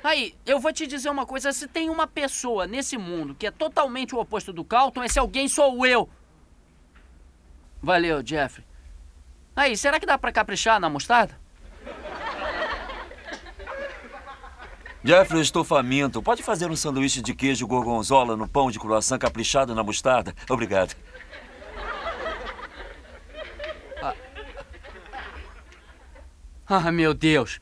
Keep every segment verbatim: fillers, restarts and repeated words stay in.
Aí, eu vou te dizer uma coisa. Se tem uma pessoa nesse mundo que é totalmente o oposto do Carlton, esse alguém sou eu. Valeu, Jeffrey. Aí, será que dá pra caprichar na mostarda? Jeffrey, eu estou faminto. Pode fazer um sanduíche de queijo gorgonzola no pão de croissant caprichado na mostarda? Obrigado. Ah, ah meu Deus.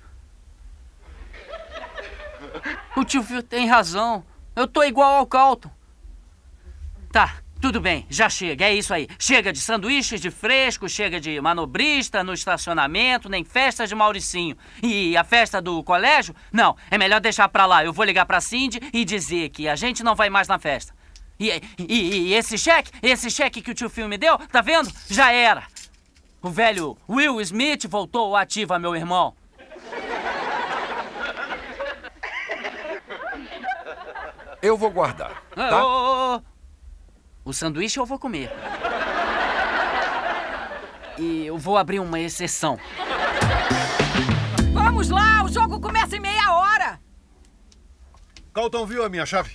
O tio Phil tem razão. Eu tô igual ao Carlton. Tá, tudo bem, já chega, é isso aí. Chega de sanduíches de fresco, chega de manobrista no estacionamento, nem festa de Mauricinho. E a festa do colégio? Não, é melhor deixar pra lá. Eu vou ligar pra Cindy e dizer que a gente não vai mais na festa. E, e, e esse cheque, esse cheque que o tio Phil me deu, tá vendo? Já era. O velho Will Smith voltou ativo a meu irmão. Eu vou guardar, tá? Ah, oh, oh, oh. O sanduíche eu vou comer. E eu vou abrir uma exceção. Vamos lá, o jogo começa em meia hora. Carlton viu a minha chave?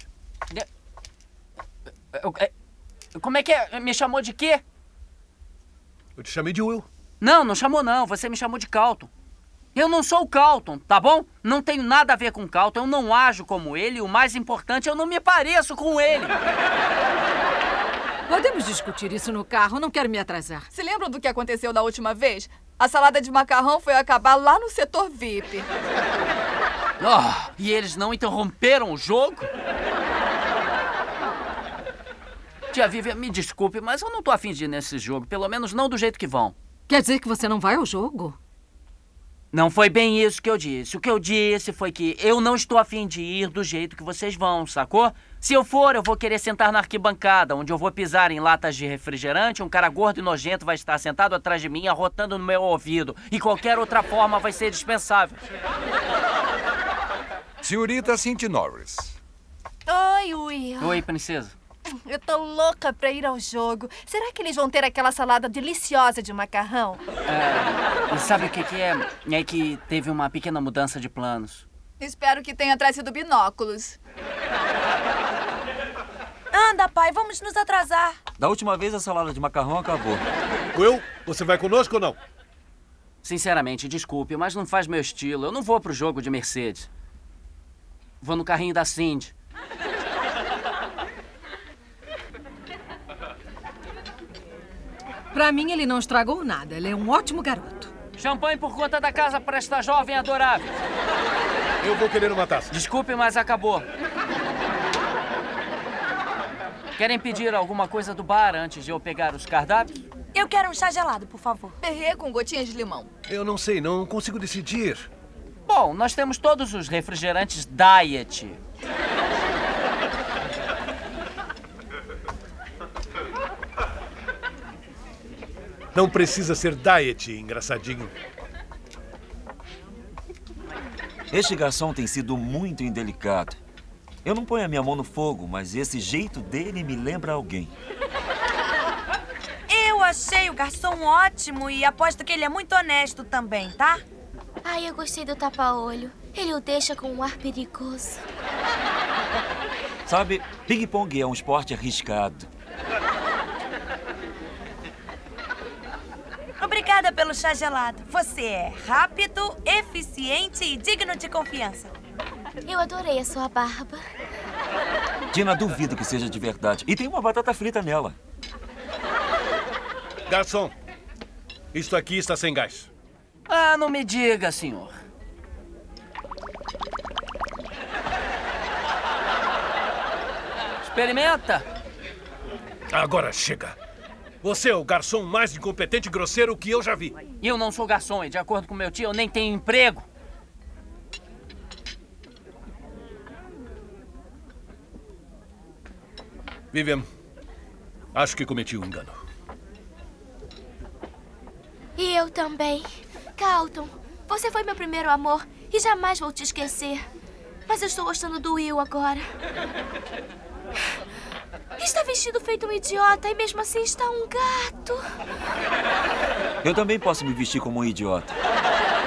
Como é que é? Me chamou de quê? Eu te chamei de Will. Não, não chamou não. Você me chamou de Carlton. Eu não sou o Carlton, tá bom? Não tenho nada a ver com o Carlton. Eu não ajo como ele. E o mais importante, eu não me pareço com ele. Podemos discutir isso no carro. Não quero me atrasar. Se lembram do que aconteceu da última vez? A salada de macarrão foi acabar lá no setor V I P. Oh, e eles não interromperam o jogo? Tia Vivian, me desculpe, mas eu não tô afim de ir nesse jogo. Pelo menos não do jeito que vão. Quer dizer que você não vai ao jogo? Não foi bem isso que eu disse. O que eu disse foi que eu não estou afim de ir do jeito que vocês vão, sacou? Se eu for, eu vou querer sentar na arquibancada, onde eu vou pisar em latas de refrigerante, um cara gordo e nojento vai estar sentado atrás de mim, arrotando no meu ouvido. E qualquer outra forma vai ser dispensável. Senhorita Cindy Norris. Oi, Will. Oi, princesa. Eu tô louca pra ir ao jogo. Será que eles vão ter aquela salada deliciosa de macarrão? É, e sabe o que, que é? É que teve uma pequena mudança de planos. Espero que tenha trazido binóculos. Anda, pai, vamos nos atrasar. Da última vez a salada de macarrão acabou. Will, você vai conosco ou não? Sinceramente, desculpe, mas não faz meu estilo. Eu não vou pro jogo de Mercedes. Vou no carrinho da Cindy. Pra mim, ele não estragou nada. Ele é um ótimo garoto. Champanhe por conta da casa para esta jovem adorável. Eu vou querer uma taça. Desculpe, mas acabou. Querem pedir alguma coisa do bar antes de eu pegar os cardápios? Eu quero um chá gelado, por favor. Perrier com gotinhas de limão. Eu não sei, não consigo decidir. Bom, nós temos todos os refrigerantes Diet. Não precisa ser diet, engraçadinho. Este garçom tem sido muito indelicado. Eu não ponho a minha mão no fogo, mas esse jeito dele me lembra alguém. Eu achei o garçom ótimo e aposto que ele é muito honesto também, tá? Ai, eu gostei do tapa-olho. Ele o deixa com um ar perigoso. Sabe, ping-pong é um esporte arriscado. Obrigada pelo chá gelado. Você é rápido, eficiente e digno de confiança. Eu adorei a sua barba. Tina, duvido que seja de verdade. E tem uma batata frita nela. Garçom, isto aqui está sem gás. Ah, não me diga, senhor. Experimenta. Agora chega. Você é o garçom mais incompetente e grosseiro que eu já vi. Eu não sou garçom e, de acordo com meu tio, eu nem tenho emprego. Vivian, acho que cometi um engano. E eu também. Carlton, você foi meu primeiro amor e jamais vou te esquecer. Mas eu estou gostando do Will agora. Está vestido feito um idiota e mesmo assim está um gato. Eu também posso me vestir como um idiota.